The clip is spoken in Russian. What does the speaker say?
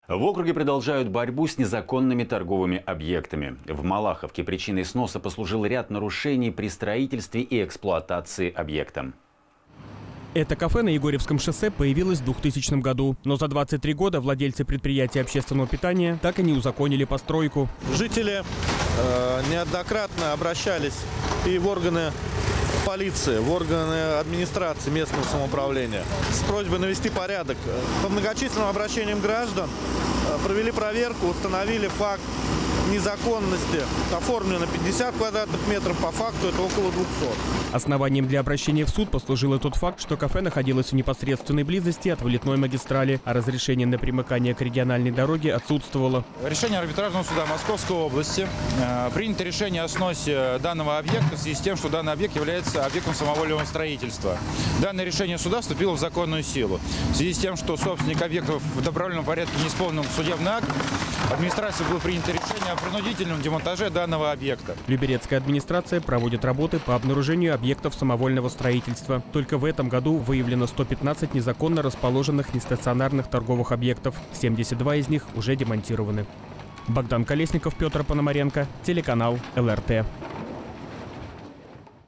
В округе продолжают борьбу с незаконными торговыми объектами. В Малаховке причиной сноса послужил ряд нарушений при строительстве и эксплуатации объекта. Это кафе на Егорьевском шоссе появилось в 2000 году. Но за 23 года владельцы предприятия общественного питания так и не узаконили постройку. Жители неоднократно обращались и в органы полиции, в органы администрации местного самоуправления с просьбой навести порядок. По многочисленным обращениям граждан провели проверку, установили факт незаконности. Оформлено 50 квадратных метров, по факту это около 200. Основанием для обращения в суд послужил и тот факт, что кафе находилось в непосредственной близости от вылетной магистрали, а разрешение на примыкание к региональной дороге отсутствовало. Решение арбитражного суда Московской области принято решение о сносе данного объекта в связи с тем, что данный объект является объектом самовольного строительства. Данное решение суда вступило в законную силу. В связи с тем, что собственник объектов в добровольном порядке не исполнил судебный акт, администрацией было принято решение о принудительном демонтаже данного объекта. Люберецкая администрация проводит работы по обнаружению объектов самовольного строительства. Только в этом году выявлено 115 незаконно расположенных нестационарных торговых объектов. 72 из них уже демонтированы. Богдан Колесников, Петр Пономаренко, телеканал ЛРТ.